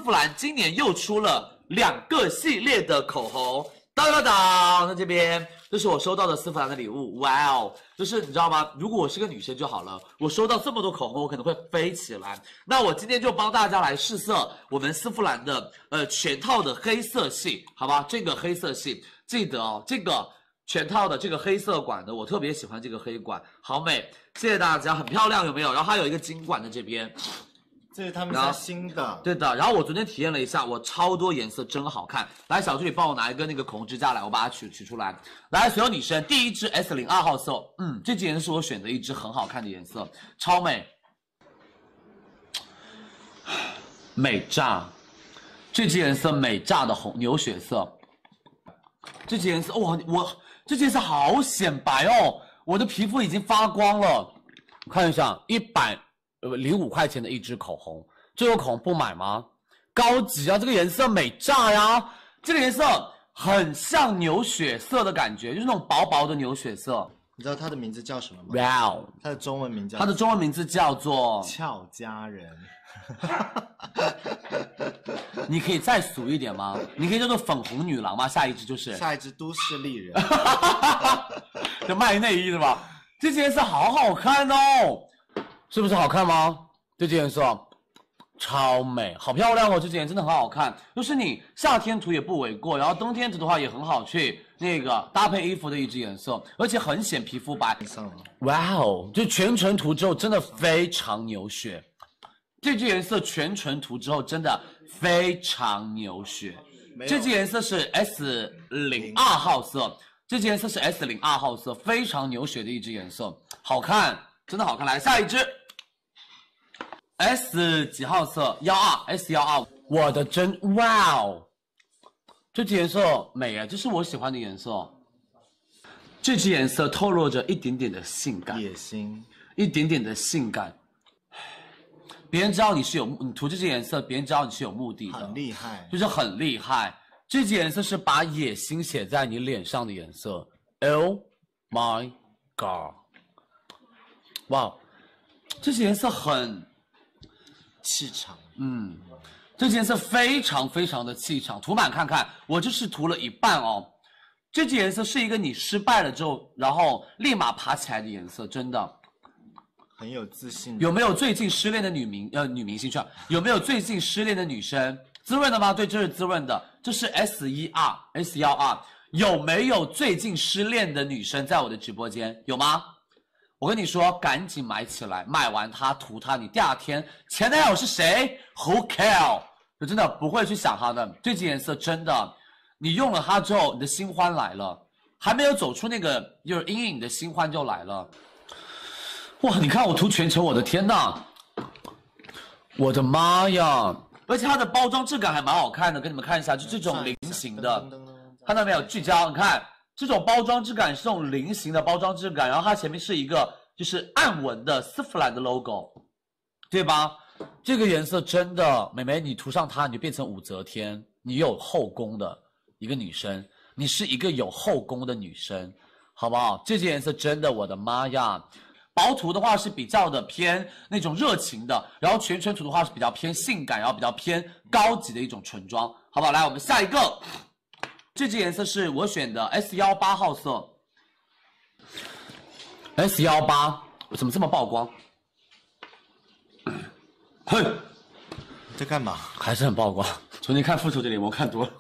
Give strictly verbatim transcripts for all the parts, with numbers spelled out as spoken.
芙兰今年又出了两个系列的口红，当当当，在这边，这是我收到的丝芙兰的礼物，哇哦！就是你知道吗？如果我是个女生就好了，我收到这么多口红，我可能会飞起来。那我今天就帮大家来试色我们丝芙兰的呃全套的黑色系，好吧？这个黑色系，记得哦，这个全套的这个黑色管的，我特别喜欢这个黑管，好美，谢谢大家，很漂亮，有没有？然后还有一个金管在这边。 这是他们家新的， 对的。然后我昨天体验了一下，我超多颜色，真好看。来，小助理帮我拿一个那个口红支架来，我把它取取出来。来，所有女生，第一支 S 零二号色，嗯，这支颜色是我选的一支很好看的颜色，超美，美炸。这支颜色美炸的红牛血色，这支颜色哇，我这支颜色好显白哦，我的皮肤已经发光了。看一下，一百。呃，零五块钱的一支口红，这个口红不买吗？高级啊，这个颜色美炸呀！这个颜色很像牛血色的感觉，就是那种薄薄的牛血色。 你知道它的名字叫什么吗？ 哇哦， 它的中文名叫…… 它的中文名字叫做俏佳人。 你可以再俗一点吗？你可以叫做粉红女郎吗？下一支就是下一支都市丽人， 就卖内衣的吧？这件颜色好好看哦。是不是好看吗？这件颜色超美，好漂亮哦！这件真的很好看，就是你夏天涂也不为过，然后冬天涂的话也很好去那个搭配衣服的一支颜色，而且很显皮肤白。哇哦，就全唇涂之后真的非常牛血，这支颜色全唇涂之后真的非常牛血。这支颜色是 S 零二号色，这支颜色是 S 零二号色，非常牛血的一支颜色，好看。真的好看，来下一支 S 几号色？幺二 S 幺二，我的真哇哦，这支颜色美哎，这是我喜欢的颜色。这支颜色透露着一点点的性感， 野心， 一点点的性感。别人知道你是有你涂这支颜色，别人知道你是有目的的， 很厉害， 就是很厉害。这支颜色是把野心写在你脸上的颜色。Oh my god！哇，这支颜色很气场， 嗯，这支颜色非常非常的气场，涂满看看，我这是涂了一半哦。这支颜色是一个你失败了之后，然后立马爬起来的颜色，真的很有自信。 有没有最近失恋的女明呃女明星圈？有没有最近失恋的女生？滋润的吗？对，这是滋润的，这是 S 一二 S 幺二。有没有最近失恋的女生在我的直播间？有吗？我跟你说，赶紧买起来，买完它涂它，你第二天前男友是谁 ？Who care？ 就真的不会去想它的。这支颜色真的，你用了它之后，你的新欢来了，还没有走出那个就是阴影的新欢就来了。哇，你看我涂全程，我的天呐，我的妈呀！而且它的包装质感还蛮好看的，给你们看一下，就这种菱形的，看到没有？聚焦，你看。这种包装质感是这种菱形的包装质感，然后它前面是一个就是暗纹的丝芙兰的 logo， 对吧？这个颜色真的，美眉你涂上它，你就变成武则天，你有后宫的一个女生，你是一个有后宫的女生，好不好？这件颜色真的，我的妈呀！薄涂的话是比较的偏那种热情的，然后全唇涂的话是比较偏性感，然后比较偏高级的一种唇妆，好不好？来，我们下一个。这支颜色是我选的 S 幺八号色 ，S 幺八怎么这么曝光？嘿， 在干嘛？ 还是很曝光。重新看复仇者联盟看多了，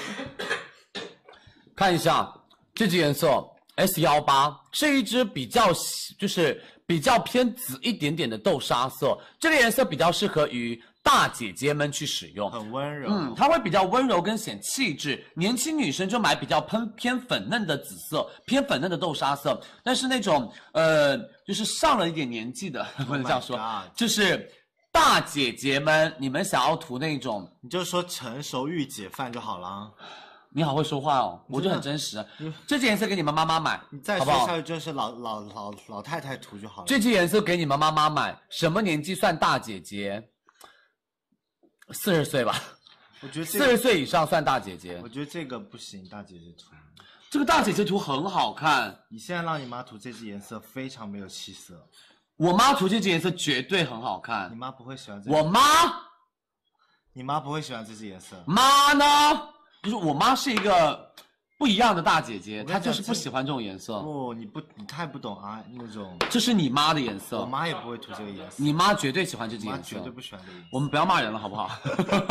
看一下这支颜色 S 幺八是一支比较就是比较偏紫一点点的豆沙色，这个颜色比较适合于大姐姐们去使用， 很温柔， 嗯，它会比较温柔跟显气质。年轻女生就买比较偏偏粉嫩的紫色，偏粉嫩的豆沙色。但是那种呃，就是上了一点年纪的，不能这样说， oh、 就是大姐姐们，你们想要涂那种， 你就说成熟御姐范就好了。 你好会说话哦，我就很真实。这支颜色给你们妈妈买， 你再说下去就是老老老老太太涂就好了。 这支颜色给你们妈妈买，什么年纪算大姐姐？四十岁吧， 我觉得四十岁以上算大姐姐。 我觉得这个不行，大姐姐涂。 这个大姐姐涂很好看。 你现在让你妈涂这支颜色非常没有气色。 我妈涂这支颜色绝对很好看。 你妈不会喜欢这个。 我妈， 你妈不会喜欢这支颜色。 妈呢？就是我妈是一个不一样的大姐姐，她就是不喜欢这种颜色。 不，你不，你太不懂啊，那种。 这是你妈的颜色。 我妈也不会涂这个颜色。 你妈绝对喜欢这支颜色。 我妈绝对不喜欢这个颜色。 我们不要骂人了，好不好？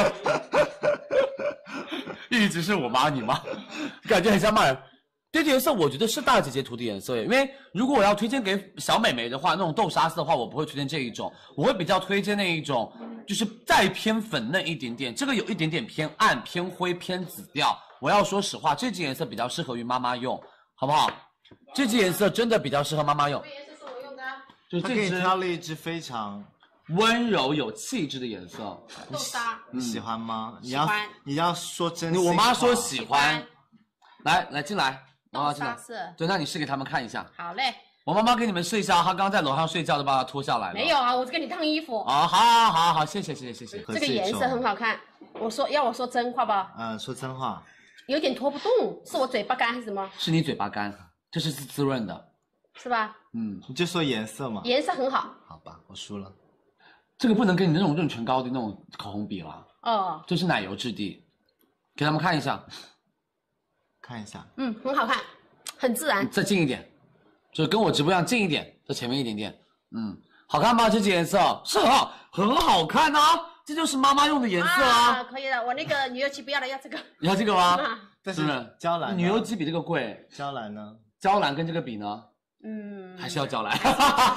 一直是我妈你妈，感觉很像骂人。这支颜色我觉得是大姐姐涂的颜色耶，因为如果我要推荐给小美眉的话，那种豆沙色的话，我不会推荐这一种，我会比较推荐那一种，就是再偏粉嫩一点点，这个有一点点偏暗、偏灰、偏紫调。我要说实话，这支颜色比较适合于妈妈用，好不好？这支颜色真的比较适合妈妈用。 什么颜色是我用的？ 就是这支。 他给你挑了一支非常温柔有气质的颜色。 豆沙， 你喜欢吗？你要喜欢你要说真心话。 我妈说喜欢。 喜欢来来进来。 豆沙色。 对，那你试给他们看一下。 好嘞。 我妈妈给你们试一下，她刚刚在楼上睡觉，都把它脱下来了。 没有啊，我给你烫衣服。 啊、哦，好好好好，谢谢谢谢谢谢。 这个颜色很好看，我说要我说真话吧？ 嗯，说真话。 有点拖不动，是我嘴巴干还是什么？ 是你嘴巴干，这是滋润的， 是吧？ 嗯， 你就说颜色嘛。 颜色很好。 好吧，我输了。 这个不能跟你那种润唇膏的那种口红比了。 哦。 这是奶油质地，给他们看一下。 看一下。 嗯，很好看。很自然， 再近一点，就是跟我直播一样近一点，在前面一点点，嗯，好看吗？这支颜色是很好，很好看啊，这就是妈妈用的颜色啊。 啊可以的，我那个女油漆不要了，要这个。 你要这个吗？ 但是娇兰， 女油漆比这个贵。 娇兰呢？ 娇兰跟这个比呢？ 嗯， 还是要娇兰。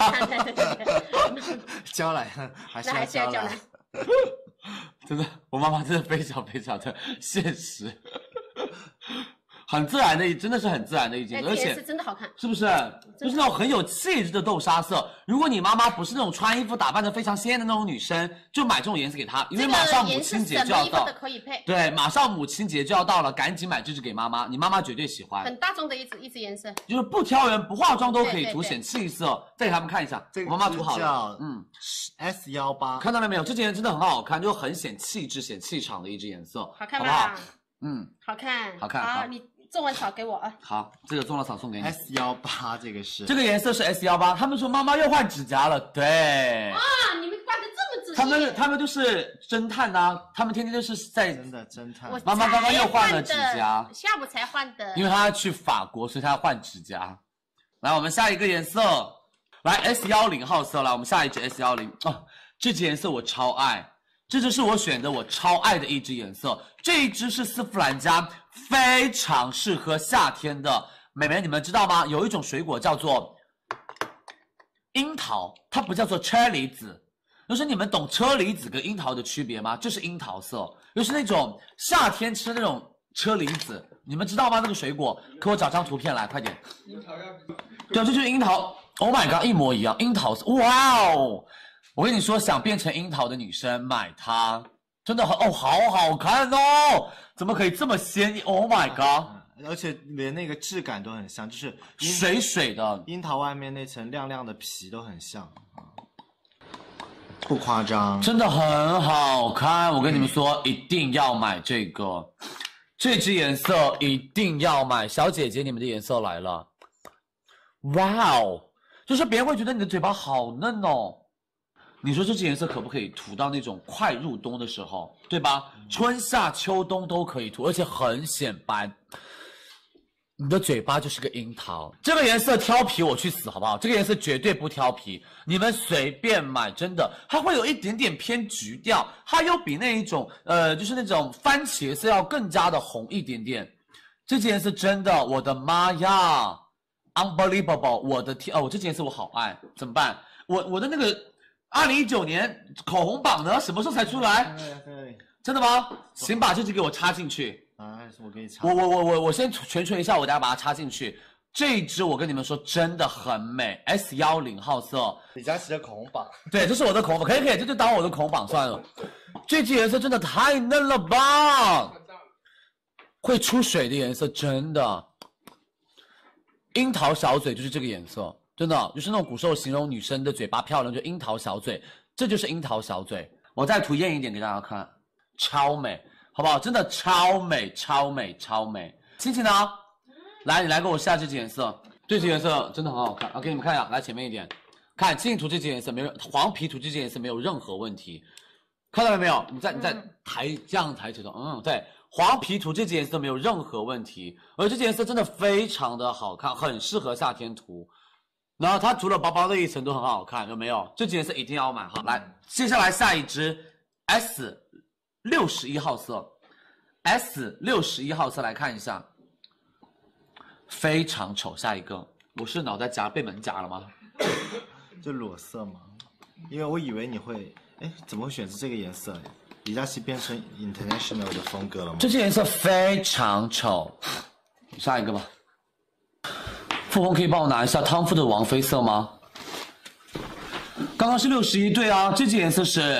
娇兰还是要娇兰。 真的，我妈妈真的非常非常的现实。很自然的，真的是很自然的一件，而且是真的好看， 是不是？就是那种很有气质的豆沙色。如果你妈妈不是那种穿衣服打扮的非常鲜艳的那种女生，就买这种颜色给她，因为马上母亲节就要到， 这个可以配。 对，马上母亲节就要到了，赶紧买这支给妈妈，你妈妈绝对喜欢。 很大众的一支一支颜色， 就是不挑人、不化妆都可以涂显气色。再给他们看一下， 这个我妈妈涂好了，嗯 ，S 幺八， 看到了没有？这支颜色真的很好看，就很显气质、显气场的一支颜色， 好看吗？ 好不好？嗯， 好看， 好看。 好，你中文草给我啊。 好，这个中文草送给你。 S 幺八这个是， 这个颜色是 S 幺八。他们说妈妈又换指甲了，对。 啊，你们刮的这么仔细。 他们他们就是侦探呐、啊，他们天天就是在真的侦探。 妈妈刚刚又换了指甲， 下午才换的。 因为她要去法国，所以她要换指甲。来，我们下一个颜色，来 S 一零号色，来我们下一支 S 一零哦，这支颜色我超爱。这支是我选的，我超爱的一支颜色。这一支是丝芙兰家，非常适合夏天的。美眉，你们知道吗？有一种水果叫做樱桃，它不叫做车厘子。就是你们懂车厘子跟樱桃的区别吗？这是樱桃色，就是那种夏天吃的那种车厘子，你们知道吗？那个水果，给我找张图片来，快点。樱桃要。对，这就是樱桃。Oh my god， 一模一样，樱桃色，哇哦！我跟你说，想变成樱桃的女生买它，真的很哦，好好看哦！怎么可以这么鲜艳 ？Oh my god！、 嗯、而且连那个质感都很像，就是水水的樱桃外面那层亮亮的皮都很像，不夸张， 真的很好看。我跟你们说，一定要买这个，这支颜色一定要买。小姐姐，你们的颜色来了，哇哦！就是别人会觉得你的嘴巴好嫩哦。你说这支颜色可不可以涂到那种快入冬的时候，对吧？春夏秋冬都可以涂，而且很显白。你的嘴巴就是个樱桃，这个颜色挑皮我去死好不好？这个颜色绝对不挑皮，你们随便买，真的，它会有一点点偏橘调，它又比那一种呃，就是那种番茄色要更加的红一点点。这支颜色真的，我的妈呀 ，unbelievable！ 我的天哦，我这支颜色我好爱，怎么办？我我的那个。二零一九年口红榜呢？什么时候才出来？真的吗？请把这支给我插进去。 啊，我给你插。 我我我我我先全存一下，我等下把它插进去。这一支我跟你们说真的很美 ，S 一零号色。 李佳琦的口红榜。 对，这是我的口红榜，可以可以，这就当我的口红榜算了。这支颜色真的太嫩了吧！会出水的颜色，真的。樱桃小嘴就是这个颜色。真的就是那种古时候形容女生的嘴巴漂亮，就樱桃小嘴，这就是樱桃小嘴。我再涂艳一点给大家看，超美，好不好？真的超美，超美，超美。亲亲呢？来，你来给我下这支颜色，这支颜色真的很好看。我给你们看一下，来前面一点，看亲亲涂这支颜色没有，黄皮涂这支颜色没有任何问题。 看到了没有？你再你再抬这样抬起头，嗯，对，黄皮图这件颜色没有任何问题，而这件颜色真的非常的好看，很适合夏天涂。然后它涂了薄薄的一层都很好看，有没有？这件颜色一定要买哈。来，接下来下一支 S 六十一号色 ，S 六十一号色来看一下，非常丑。下一个，我是脑袋夹被门夹了吗？ 就裸色嘛，因为我以为你会，哎，怎么会选择这个颜色？李佳琦变成 international 的风格了吗？ 这件颜色非常丑，下一个吧。富红可以帮我拿一下汤富的王菲色吗？刚刚是六十一，对啊，这件颜色是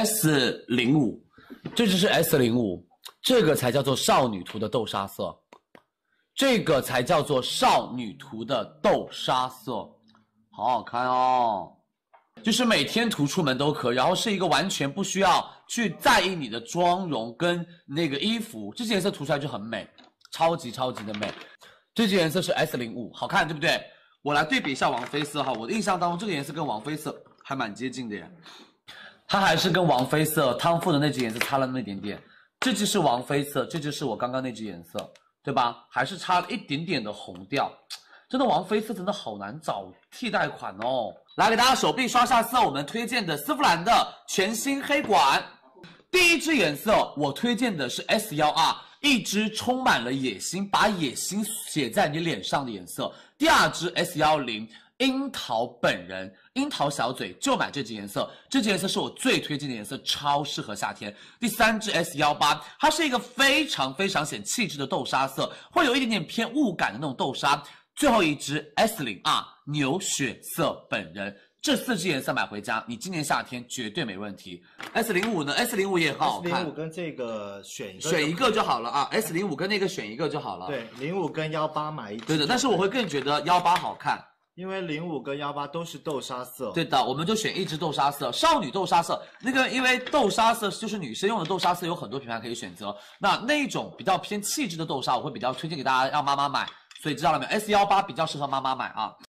S 零五，这只是 S 零五，这个才叫做少女涂的豆沙色，这个才叫做少女涂的豆沙色，好好看哦。就是每天涂出门都可以，然后是一个完全不需要去在意你的妆容跟那个衣服，这件颜色涂出来就很美，超级超级的美。这件颜色是 S 零五，好看对不对？我来对比一下王菲色哈，我的印象当中这个颜色跟王菲色还蛮接近的耶，它还是跟王菲色汤富的那支颜色差了那么一点点。这支是王菲色，这支是我刚刚那支颜色，对吧？还是差了一点点的红调。真的王菲色真的好难找替代款哦。来给大家手臂刷下色，我们推荐的丝芙兰的全新黑管。第一支颜色我推荐的是 S 一二， 一支充满了野心，把野心写在你脸上的颜色。第二支 S 一零， 樱桃本人，樱桃小嘴就买这支颜色，这支颜色是我最推荐的颜色，超适合夏天。第三支 S 一八， 它是一个非常非常显气质的豆沙色，会有一点点偏雾感的那种豆沙。最后一支 S 零二， 牛血色本人，这四支颜色买回家，你今年夏天绝对没问题。S 零五呢 ？S 零五也很好看。 S 零五跟这个选一个， 选一个就好了啊。S 零五跟那个选一个就好了。 对，零五跟幺八买一支。 对的，但是我会更觉得幺八好看， 因为零五跟幺八都是豆沙色。 对的，我们就选一支豆沙色，少女豆沙色。那个因为豆沙色就是女生用的豆沙色，有很多品牌可以选择。那那一种比较偏气质的豆沙，我会比较推荐给大家让妈妈买。所以知道了没有 ？S 一八比较适合妈妈买啊。